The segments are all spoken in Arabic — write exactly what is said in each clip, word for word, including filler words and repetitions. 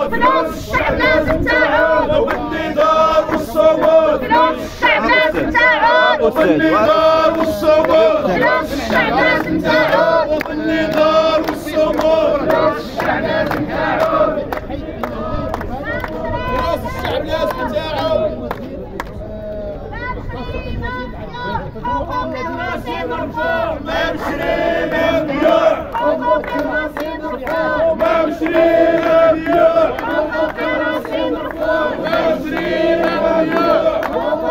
فلوس الشعب لازم تعود، وبالنضال والصمود فلوس الشعب لازم تعود، وبالنضال والصمود فلوس الشعب لازم تعود، وبالنضال والصمود فلوس الشعب لازم تعود، فلوس الشعب لازم تعود. ما مشرينا ديار، ما مشرينا ديار، ما مشرينا ديار.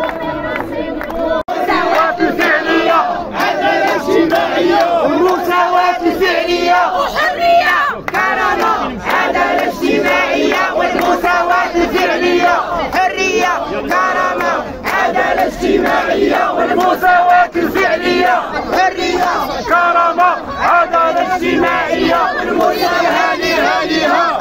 المساواة الفعلية، عدالة اجتماعية، المساواة الفعلية وحرية، كرامة، عدالة اجتماعية والمساواة الفعلية، حرية، كرامة، عدالة اجتماعية والمساواة الفعلية، حرية، كرامة، عدالة اجتماعية والمساواة هذه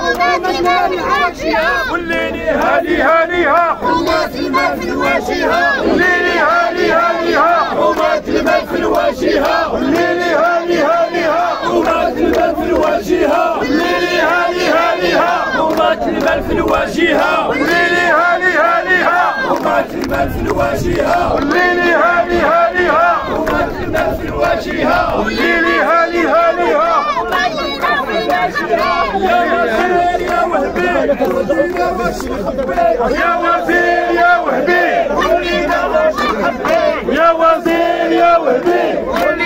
والليلي هادي هاديها، حماة المال في الواجهة، والليلي هادي هاديها، حماة المال في الواجهة، والليلي هادي هاديها، حماة المال في الواجهة، والليلي هادي هاديها، حماة المال في الواجهة، والليلي هادي هاديها، حماة المال في الواجهة، والليلي هادي هاديها، حماة المال في الواجهة، والليلي هادي هاديها. يا وزير يا وهبي، يا وزير يا وهبي، يا وزير يا وهبي،